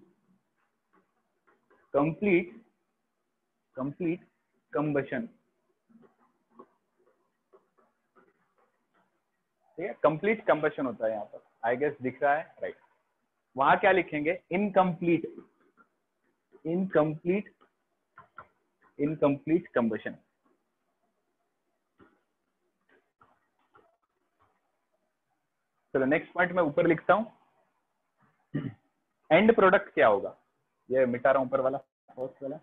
complete complete combustion, ठीक है, कंप्लीट कंबशन होता है यहाँ पर, आई गेस दिख रहा है, राइट। वहां क्या लिखेंगे? Incomplete incomplete incomplete combustion. चलो नेक्स्ट पॉइंट मैं ऊपर लिखता हूं, एंड प्रोडक्ट क्या होगा? ये मिटा रहा हूं ऊपर वाला, फर्स्ट वाला।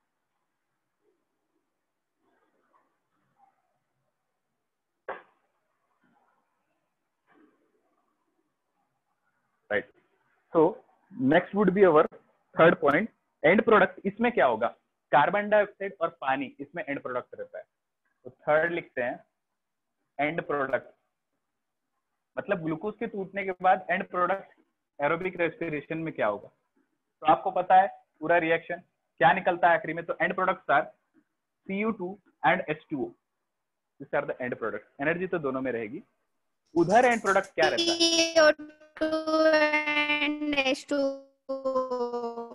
Right, so next would be our third point, end product. इसमें क्या होगा? कार्बन डाइऑक्साइड और पानी, इसमें एंड प्रोडक्ट रहता है। तो थर्ड लिखते हैं एंड प्रोडक्ट, मतलब ग्लूकोज के टूटने के बाद एंड प्रोडक्ट एरोबिक रेस्पिरेशन में क्या होगा? तो आपको पता है पूरा रिएक्शन क्या निकलता है आखिरी में। तो end products are C O two and H two O, this are the end product. Energy तो दोनों में रहेगी। उधर एंड प्रोडक्ट क्या रहता है? C O two and H two O.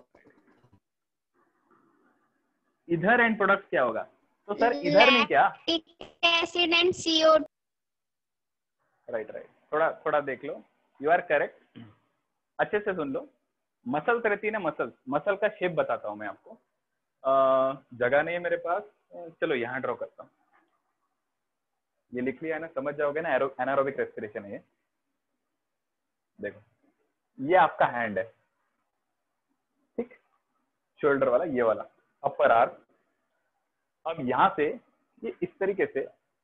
इधर एंड प्रोडक्ट क्या होगा? तो सर इधर नहीं क्या? Lactic acid and C O two. Right right, थोड़ा थोड़ा देख लो, यू आर करेक्ट, अच्छे से सुन लो। मसल्स रहती है ना, मसल्स, मसल का शेप बताता हूं मैं आपको। आ, जगह नहीं है मेरे पास, चलो यहाँ ड्रॉ करता हूँ। ये लिख लिया है ना, समझ जाओगे ना, एनारोबिक रेस्पिरेशन है ये। देखो ये आपका हैंड है, ठीक, शोल्डर वाला, ये वाला अपर आर्म। अब यहाँ से ये इस तरीके से,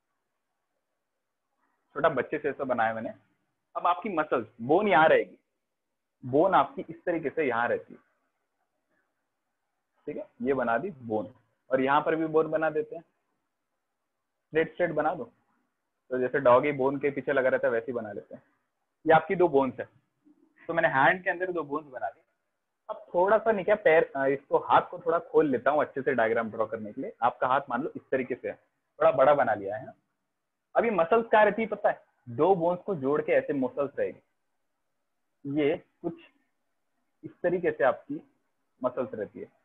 छोटा बच्चे से ऐसा बनाया मैंने। अब आपकी मसल्स, बोन यहाँ रहेगी, बोन आपकी इस तरीके से यहाँ रहती है, ठीक है, ये बना दी बोन, और यहाँ पर भी बोन बना देते हैं, स्ट्रेट स्ट्रेट बना दो। तो जैसे डॉगी बोन के पीछे लगा रहता है वैसे ही बना लेते हैं। ये आपकी दो बोन्स है, तो मैंने हैंड के अंदर दो बोन्स बना दी। अब थोड़ा सा नहीं क्या पैर, इसको हाथ को थोड़ा खोल लेता हूँ अच्छे से डायग्राम ड्रॉ करने के लिए। आपका हाथ मान लो इस तरीके से है, थोड़ा बड़ा बना लिया है। अभी मसल्स क्या रहती है पता है? दो बोन्स को जोड़ के ऐसे मसल्स रहेगी, ये कुछ इस तरीके से आपकी मसल्स रहती है,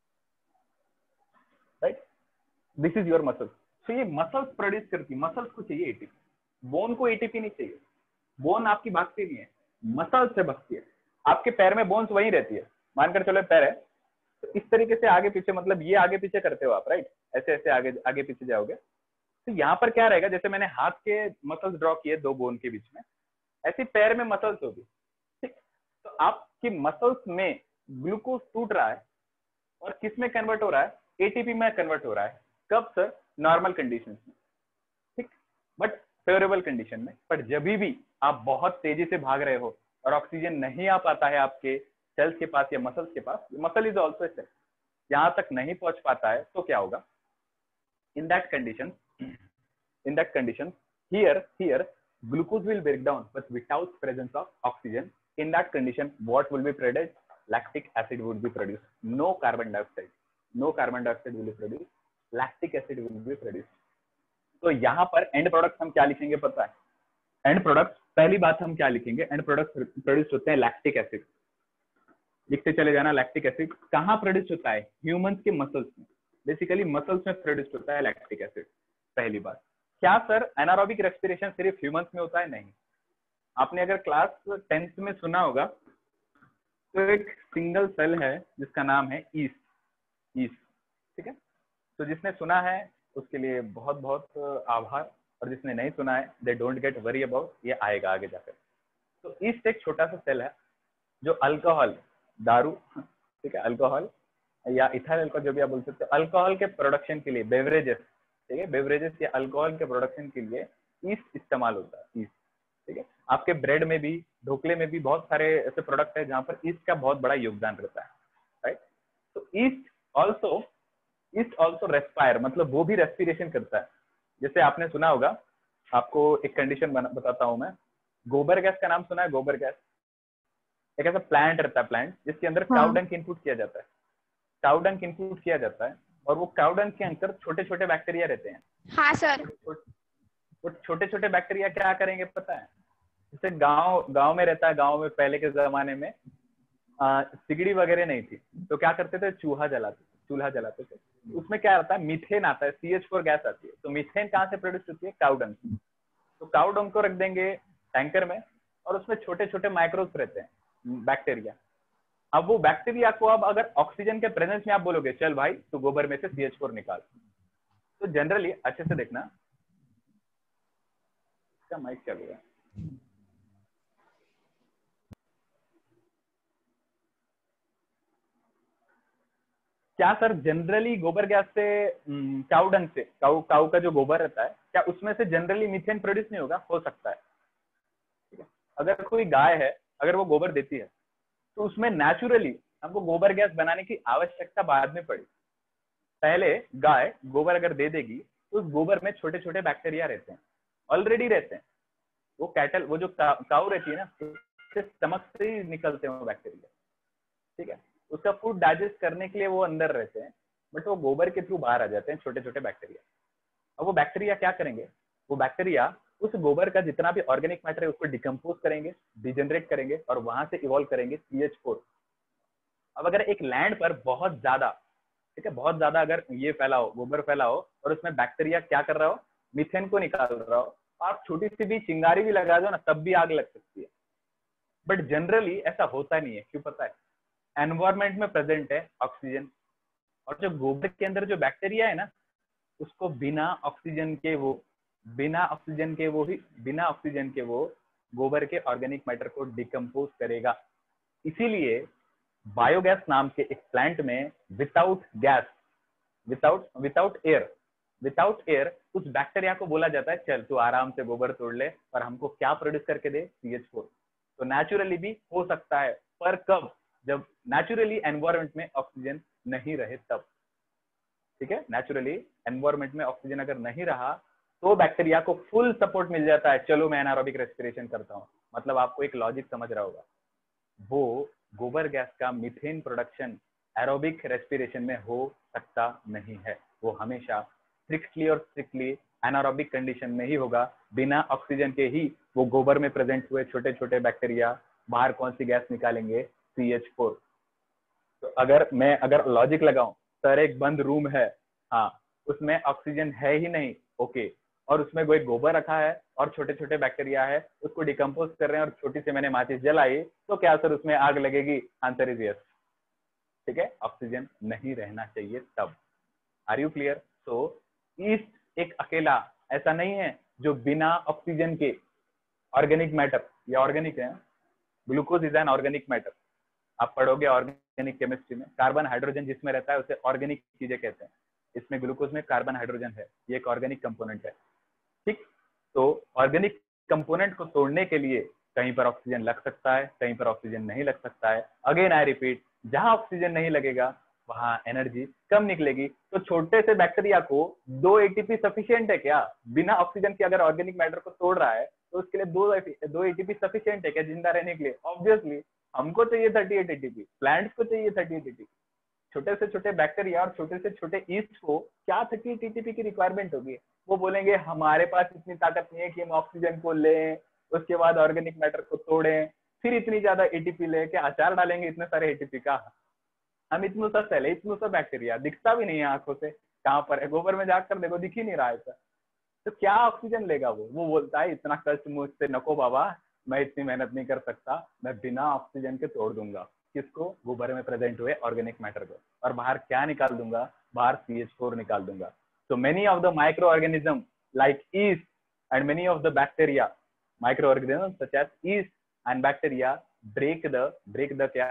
right? This is your muscles. तो ये मसल्स प्रोड्यूस करती है, मसल्स को चाहिए एटीपी, बोन को एटीपी नहीं चाहिए। बोन आपकी भागती नहीं है, मसल्स से भागती है। आपके पैर में बोन्स वही रहती है, मानकर चलो पैर है तो इस तरीके से आगे पीछे, मतलब ये आगे पीछे करते हो आप, राइट? ऐसे ऐसे आगे आगे पीछे जाओगे तो यहाँ पर क्या रहेगा, जैसे मैंने हाथ के मसल्स ड्रॉ किए दो बोन के बीच में, ऐसे पैर में मसल्स होगी, ठीक? तो आपकी मसल्स में ग्लूकोज टूट रहा है और किस में कन्वर्ट हो रहा है? एटीपी में कन्वर्ट हो रहा है। कब सर? नॉर्मल कंडीशन में, ठीक, बट फेवरेबल कंडीशन में। पर जब भी आप बहुत तेजी से भाग रहे हो और ऑक्सीजन नहीं आ पाता है आपके सेल्स के पास या मसल्स के पास, मसल इज ऑल्सो सेल, यहाँ तक नहीं पहुंच पाता है, तो क्या होगा? In that condition in that condition here here glucose will break down but without presence of oxygen. In that condition what will be produced? Lactic acid would be produced, no carbon dioxide, no carbon dioxide will be produced, lactic acid will be produced. तो यहाँ पर एंड प्रोडक्ट हम क्या लिखेंगे पता है? एंड प्रोडक्ट, पहली बात हम क्या लिखेंगे? एंड प्रोडक्ट प्रोड्यूस होते हैं लैक्टिक एसिड, लिखते चले जाना। लैक्टिक एसिड कहाँ प्रोड्यूस होता है? ह्यूमंस के मसल्स में, बेसिकली मसल्स में प्रोड्यूस होता है लैक्टिक एसिड। पहली बात। क्या सर एनारोबिक रेस्पिरेशन सिर्फ ह्यूमंस में होता है? नहीं। आपने अगर क्लास टेंथ में सुना होगा तो एक सिंगल सेल है जिसका नाम है ईस्ट, ईस्ट, ठीक है? तो जिसने सुना है उसके लिए बहुत बहुत आभार, और जिसने नहीं सुना है they don't get worry about, ये आएगा आगे जाकर। तो ईस्ट एक छोटा सा सेल है जो अल्कोहल, दारू, ठीक है, अल्कोहल या इथाइल अल्कोहल जो भी आप बोल सकते हो, अल्कोहल के प्रोडक्शन के लिए, बेवरेजेस, ठीक है, बेवरेजेस या अल्कोहल के प्रोडक्शन के लिए ईस्ट इस्तेमाल होता है, ईस्ट, ठीक है? आपके ब्रेड में भी, ढोकले में भी बहुत सारे ऐसे प्रोडक्ट है जहां पर ईस्ट का बहुत बड़ा योगदान रहता है, राइट? तो yeast also yeast also respire, मतलब वो भी रेस्पिरेशन करता है। जैसे आपने सुना होगा, आपको एक कंडीशन बताता हूं मैं, गोबर गैस का नाम सुना है? गोबर गैस एक ऐसा प्लांट रहता है, प्लांट जिसके अंदर हाँ। काउ डंक इनपुट किया जाता है, काउ डंक इनपुट किया जाता है, और वो काउ डंक के अंदर छोटे छोटे बैक्टीरिया रहते हैं। हाँ सर। वो छोटे छोटे बैक्टीरिया क्या करेंगे पता है? जैसे गांव गांव में रहता है, गांव में पहले के जमाने में आ, सिगड़ी वगैरह नहीं थी, तो क्या करते थे? चूहा जलाते चूल्हा जलाते थे। उसमें क्या आता है? मीथेन आता है, सी एच फोर गैस आती है। तो मीथेन कहाँ से प्रोड्यूस होती है? काउ डंक। तो काउ डंक को रख देंगे टैंकर में, और उसमें छोटे छोटे माइक्रोब्स रहते हैं, बैक्टीरिया। अब वो बैक्टीरिया को, अब अगर ऑक्सीजन के प्रेजेंस में आप बोलोगे चल भाई तो गोबर में से सी एच फोर निकाल, तो जनरली अच्छे से देखना, इसका माइक क्या होगा? क्या सर जनरली गोबर गैस से, काउ डंक से, काउ काउ का जो गोबर रहता है, क्या उसमें से जनरली मीथेन प्रोड्यूस नहीं होगा? हो सकता है, ठीक है? अगर कोई गाय है, अगर वो गोबर देती है तो उसमें नेचुरली हमको गोबर गैस बनाने की आवश्यकता बाद में पड़ी। पहले गाय गोबर अगर दे देगी तो उस गोबर में छोटे छोटे बैक्टीरिया रहते हैं, ऑलरेडी रहते हैं। वो कैटल, वो जो काऊ रहती है ना, उसके स्टमक से ही निकलते हैं वो बैक्टीरिया, ठीक है? उसका फूड डाइजेस्ट करने के लिए वो अंदर रहते हैं, बट वो गोबर के थ्रू बाहर आ जाते हैं छोटे छोटे बैक्टीरिया। अब वो बैक्टीरिया क्या करेंगे? वो बैक्टीरिया उस गोबर का जितना भी ऑर्गेनिक मैटर है उसको डिकम्पोज करेंगे, डिजेनरेट करेंगे, और वहां से इवॉल्व करेंगे सी एच फोर। अब अगर एक लैंड पर बहुत ज्यादा, ठीक है, बहुत ज्यादा अगर ये फैला हो, गोबर फैला हो, और उसमें बैक्टीरिया क्या कर रहा हो? मीथेन को निकाल रहा हो, आप छोटी सी भी चिंगारी भी लगा दो ना, तब भी आग लग सकती है। बट जनरली ऐसा होता नहीं है। क्यों पता है? एनवायरमेंट में प्रेजेंट है ऑक्सीजन, और जो गोबर के अंदर जो बैक्टीरिया है ना, उसको बिना ऑक्सीजन के वो बिना ऑक्सीजन के वो ही बिना ऑक्सीजन के वो गोबर के ऑर्गेनिक मैटर को डिकम्पोज करेगा। इसीलिए बायोगैस नाम के एक प्लांट में without gas, without without air without air उस बैक्टीरिया को बोला जाता है चल तू आराम से गोबर तोड़ ले, पर हमको क्या प्रोड्यूस करके दे? C H four. तो नेचुरली भी हो सकता है, पर कब? जब नेचुरली एनवायरमेंट में ऑक्सीजन नहीं रहे तब, ठीक है? नेचुरली एनवायरमेंट में ऑक्सीजन अगर नहीं रहा तो बैक्टीरिया को फुल सपोर्ट मिल जाता है, चलो मैं एनारोबिक रेस्पिरेशन करता हूँ। मतलब आपको एक लॉजिक समझ रहा होगा, वो गोबर गैस का मीथेन प्रोडक्शन एरोबिक रेस्पिरेशन में हो सकता नहीं है, वो हमेशा स्ट्रिक्टली और स्ट्रिक्टली एनारोबिक कंडीशन में ही होगा। बिना ऑक्सीजन के ही वो गोबर में प्रेजेंट हुए छोटे छोटे बैक्टीरिया बाहर कौन सी गैस निकालेंगे, सी एच फोर। तो अगर मैं अगर लॉजिक लगाऊं, सर एक बंद रूम है, हाँ उसमें ऑक्सीजन है ही नहीं, ओके, और उसमें कोई गोबर रखा है और छोटे छोटे बैक्टीरिया है, उसको डिकम्पोज कर रहे हैं और छोटी सी मैंने माचिस जलाई, तो क्या सर उसमें आग लगेगी? Answer is yes. ठीक है, ऑक्सीजन नहीं रहना चाहिए तब। Are you clear? So yeast एक अकेला ऐसा नहीं है जो बिना ऑक्सीजन के ऑर्गेनिक मैटर, या ऑर्गेनिक है, glucose is an organic matter, आप पढ़ोगे ऑर्गेनिक केमिस्ट्री में। कार्बन हाइड्रोजन जिसमें रहता है उसे ऑर्गेनिक चीजें कहते हैं, इसमें ग्लूकोज में कार्बन हाइड्रोजन है, ये एक ऑर्गेनिक कंपोनेंट है। ठीक, तो ऑर्गेनिक कंपोनेंट को तोड़ने के लिए कहीं पर ऑक्सीजन लग सकता है, कहीं पर ऑक्सीजन नहीं लग सकता है। अगेन आई रिपीट, जहां ऑक्सीजन नहीं लगेगा वहां एनर्जी कम निकलेगी। तो छोटे से बैक्टीरिया को दो एटीपी सफिशिएंट है क्या? बिना ऑक्सीजन के अगर ऑर्गेनिक मैटर को तोड़ रहा है तो उसके लिए दो दो एटीपी सफिशिएंट है क्या जिंदा रहने के लिए? ऑब्वियसली हमको चाहिए थर्टी एट एटीपी, प्लांट्स को चाहिए थर्टी एट एटीपी। छोटे से छोटे बैक्टीरिया और छोटे से छोटे ईस्ट को क्या थर्टी एट एटीपी की रिक्वायरमेंट होगी? वो बोलेंगे हमारे पास इतनी ताकत नहीं है कि हम ऑक्सीजन को लें, उसके बाद ऑर्गेनिक मैटर को तोड़ें, फिर इतनी ज्यादा एटीपी ले के अचार डालेंगे इतने सारे एटीपी का। हम इतनू सा सेल है, इतनू सा बैक्टीरिया, दिखता भी नहीं है आंखों से, कहाँ पर है? गोबर में जाकर देखो, दिख ही नहीं रहा है सर। तो क्या ऑक्सीजन लेगा वो? वो बोलता है इतना कष्ट मुझसे नको बाबा, मैं इतनी मेहनत नहीं कर सकता, मैं बिना ऑक्सीजन के तोड़ दूंगा। किसको? गोबर में प्रेजेंट हुए ऑर्गेनिक मैटर को, और बाहर क्या निकाल दूंगा? बाहर सी एच फोर निकाल दूंगा। So many of the microorganisms like yeast and many of the bacteria, microorganisms such as yeast and bacteria break the break the क्या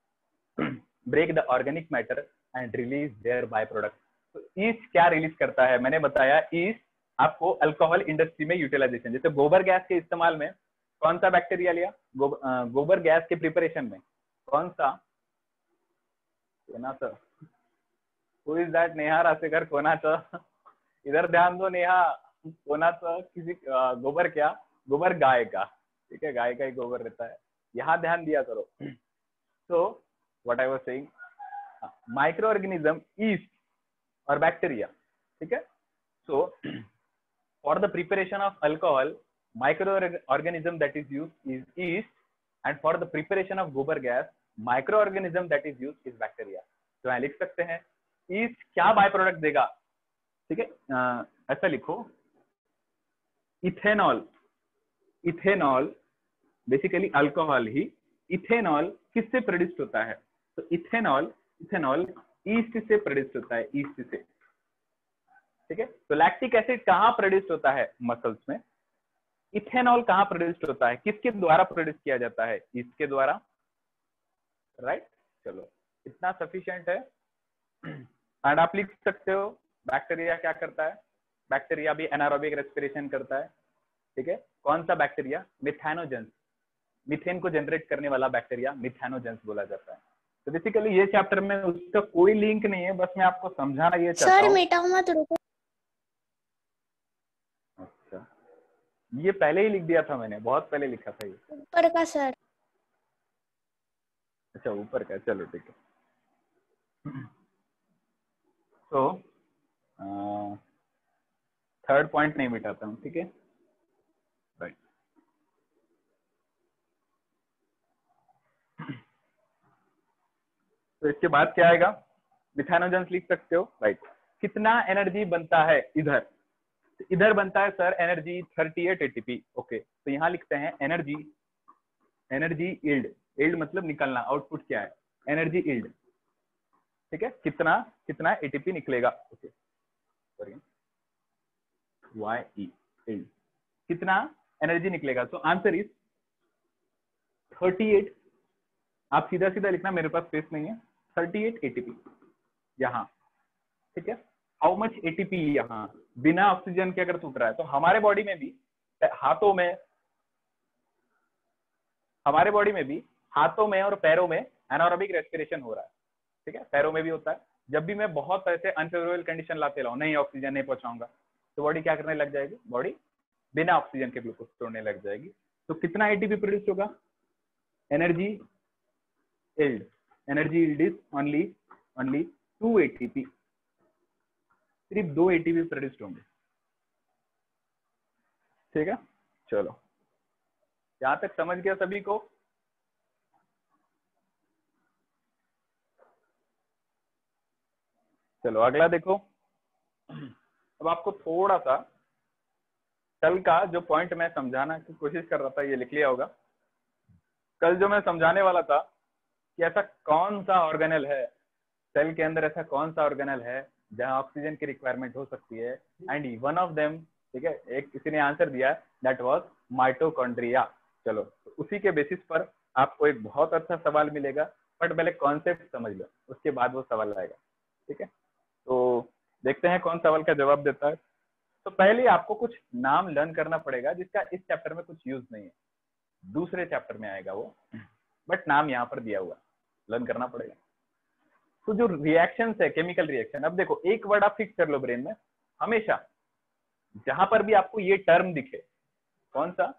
break the organic matter and release their byproduct. तो yeast क्या रिलीज करता है? मैंने बताया yeast आपको अल्कोहल इंडस्ट्री में यूटिलाइजेशन, जैसे गोबर गैस के इस्तेमाल में कौन सा बैक्टीरिया लिया? गो, गोबर गैस के प्रिपरेशन में कौन सा? ना sir, Who is that? Neha Rasekar कोणाचं? इधर ध्यान दो नेहा, कोणाचं? किसी गोबर क्या? गोबर गाय का, ठीक है, गाय का ही गोबर रहता है, यहाँ ध्यान दिया करो। So what I was saying, microorganism, yeast और बैक्टीरिया, ठीक है। So for the preparation of alcohol, microorganism that is used is yeast, and for the preparation of gobar gas, microorganism that is used is bacteria. तो यहाँ लिख सकते हैं ईस्ट क्या बाय प्रोडक्ट देगा, ठीक है, ऐसा लिखो, इथेनॉल। इथेनॉल बेसिकली अल्कोहल ही, इथेनॉल किससे प्रोड्यूस होता है? तो इथेनॉल इथेनॉल ईस्ट से प्रोड्यूस होता है, ईस्ट से, ठीक है। तो लैक्टिक एसिड कहाँ प्रोड्यूस होता है? मसल्स में। इथेनॉल कहाँ प्रोड्यूस होता है? किसके द्वारा प्रोड्यूस किया जाता है? ईस्ट के द्वारा, राइट। चलो इतना सफिशिएंट है। एंड आप लिख सकते हो बैक्टीरिया क्या करता है? बैक्टीरिया भी एनारोबिक रेस्पिरेशन करता है, ठीक है। कौन सा बैक्टीरिया? मिथेनोजेंस, मीथेन को जनरेट करने वाला बैक्टीरिया मिथेनोजेंस बोला जाता है। तो बेसिकली ये चैप्टर में उसका कोई लिंक नहीं है, बस मैं आपको समझाना ये चाहता हूँ। सर मिटाओ मत, रुको। अच्छा, ये पहले ही लिख दिया था मैंने, बहुत पहले लिखा था ये। ऊपर का सर। अच्छा ऊपर का, चलो ठीक है। तो थर्ड पॉइंट नहीं मिटाता हूँ, ठीक है, राइट। तो इसके बाद क्या आएगा? मिथेनोजेंस लिख सकते हो, राइट। कितना एनर्जी बनता है इधर? इधर बनता है sir energy thirty eight ATP, okay. तो यहाँ लिखते हैं एनर्जी, एनर्जी यील्ड, यील्ड मतलब निकलना, आउटपुट क्या है? एनर्जी यील्ड, ठीक है, कितना कितना एटीपी निकलेगा, okay, sorry, Y E, yield, कितना एनर्जी निकलेगा? तो आंसर इज थर्टी एट। आप सीधा सीधा लिखना, मेरे पास स्पेस नहीं है, थर्टी एट एटीपी यहाँ, ठीक है। हाउ मच एटीपी यहाँ बिना ऑक्सीजन के अगर टूट रहा है? तो हमारे बॉडी में भी हाथों में हमारे बॉडी में भी हाथों में और पैरों में एनारोबिक रेस्पिरेशन हो रहा है, ठीक है, पैरों में भी होता है। जब भी मैं बहुत ऐसे अनफेवरेबल कंडीशन लाते रहूं, नहीं ऑक्सीजन नहीं पहुंचाऊंगा, तो बॉडी क्या करने लग जाएगी, बॉडी बिना ऑक्सीजन के ग्लूकोज तोड़ने लग जाएगी। तो कितना एटीपी प्रोड्यूस होगा, energy yield energy yield is only only two ATP, सिर्फ दो एटीपी प्रोड्यूस होंगे। ठीक है, चलो यहां तक समझ गया सभी को। चलो अगला देखो। अब आपको थोड़ा सा कल का जो पॉइंट मैं समझाना की कोशिश कर रहा था ये लिख लिया होगा। कल जो मैं समझाने वाला था कि ऐसा कौन सा ऑर्गेनल है सेल के अंदर, ऐसा कौन सा ऑर्गेनल है जहां ऑक्सीजन की रिक्वायरमेंट हो सकती है, एंड वन ऑफ देम, ठीक है, एक किसी ने आंसर दिया, दैट वाज माइटोकॉन्ड्रिया। चलो तो उसी के बेसिस पर आपको एक बहुत अच्छा सवाल मिलेगा, बट पहले कॉन्सेप्ट समझ लो, उसके बाद वो सवाल आएगा। ठीक है, तो देखते हैं कौन सवाल का जवाब देता है। तो पहले आपको कुछ नाम लर्न करना पड़ेगा जिसका इस चैप्टर में कुछ यूज नहीं है, दूसरे चैप्टर में आएगा वो, बट नाम यहाँ पर दिया हुआ, लर्न करना पड़ेगा। तो जो रिएक्शन है, केमिकल रिएक्शन, अब देखो एक वर्ड आप फिक्स कर लो ब्रेन में, हमेशा जहां पर भी आपको ये टर्म दिखे, कौन सा,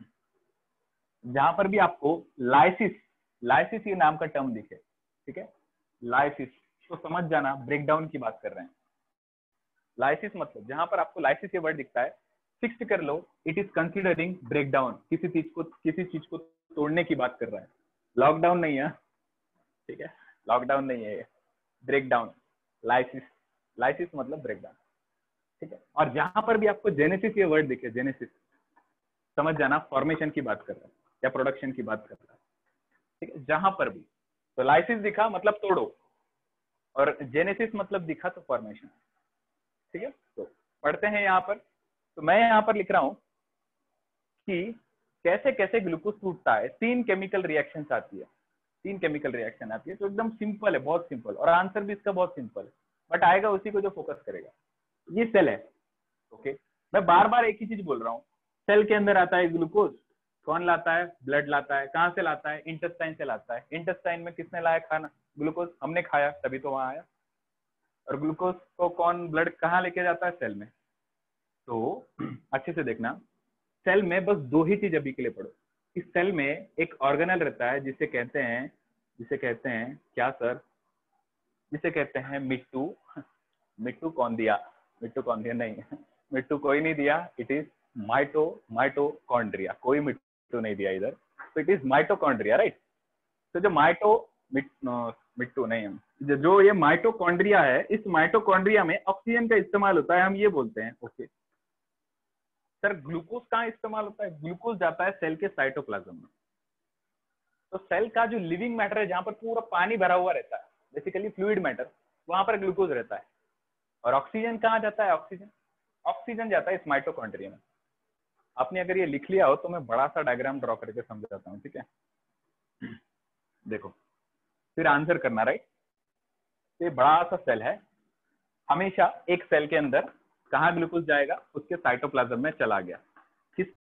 जहां पर भी आपको लाइसिस लाइसिस ये नाम का टर्म दिखे, ठीक है, लाइसिस, तो समझ जाना ब्रेकडाउन की बात कर रहे हैं। लाइसिस मतलब जहां पर आपको लाइसिस ये वर्ड दिखता है, फिक्स कर लो, इट इज कंसिडरिंग ब्रेकडाउन, किसी चीज को किसी चीज को तोड़ने की बात कर रहा है, लॉकडाउन नहीं है। ठीक है, लॉकडाउन नहीं है, ब्रेकडाउन, लाइसिस, लाइसिस मतलब ब्रेकडाउन। ठीक है, और जहां पर भी आपको जेनेसिस ये वर्ड दिखे, जेनेसिस, समझ जाना फॉर्मेशन की बात कर रहा है या प्रोडक्शन की बात कर रहा है। ठीक है, जहां पर भी, तो लाइसिस दिखा मतलब तोड़ो, और जेनेसिस मतलब दिखा तो फॉर्मेशन। ठीक है, तो पढ़ते हैं यहाँ पर। तो मैं यहाँ पर लिख रहा हूं कि कैसे कैसे ग्लूकोज टूटता है। तीन केमिकल रिएक्शंस आती है, तीन केमिकल रिएक्शन आती है, तो एकदम सिंपल है, बहुत सिंपल, और आंसर भी इसका बहुत सिंपल है, बट आएगा उसी को जो फोकस करेगा। ये सेल है, ओके, मैं बार बार एक ही चीज बोल रहा हूँ, सेल के अंदर आता है ग्लूकोज, कौन लाता है, ब्लड लाता है, कहाँ से लाता है, इंटेस्टाइन से लाता है। इंटेस्टाइन में किसने लाया खाना, ग्लूकोज, हमने खाया तभी तो वहां आया। और ग्लूकोज को कौन, ब्लड कहाँ लेके जाता है, सेल में। तो अच्छे से देखना, सेल में बस दो ही चीज अभी के लिए पढ़ो। इस सेल में एक ऑर्गेनल रहता है जिसे कहते हैं जिसे कहते हैं क्या सर, जिसे कहते हैं मिट्टू। मिट्टू कौन दिया, मिट्टू कौन दिया, नहीं मिट्टू कोई नहीं दिया, इट इज माइटो माइटोकॉन्ड्रिया, कोई मिट्टू नहीं दिया इधर, तो इट इज माइटोकॉन्ड्रिया, राइट। तो जो माइटो मिट, मिट्टू नहीं, जो ये माइटोकॉन्ड्रिया है, इस माइटोकॉन्ड्रिया में ऑक्सीजन का इस्तेमाल होता है, हम ये बोलते हैं। ओके सर, ग्लूकोज कहाँ इस्तेमाल होता है, ग्लूकोज जाता है सेल के साइटोप्लाज्म में। तो सेल का जो लिविंग मैटर है, जहां पर पूरा पानी भरा हुआ रहता है, बेसिकली फ्लूइड मैटर, वहां पर ग्लूकोज रहता है। और ऑक्सीजन कहाँ जाता है, ऑक्सीजन ऑक्सीजन जाता है इस माइटोकॉन्ड्रिया में। आपने अगर ये लिख लिया हो तो मैं बड़ा सा डायग्राम ड्रॉ करके समझाता हूँ, ठीक है। देखो फिर आंसर करना, राइट। ये बड़ा सा सेल है, हमेशा एक सेल के अंदर कहाँ ग्लूकोज जाएगा, उसके साइटोप्लाज्म में चला गया।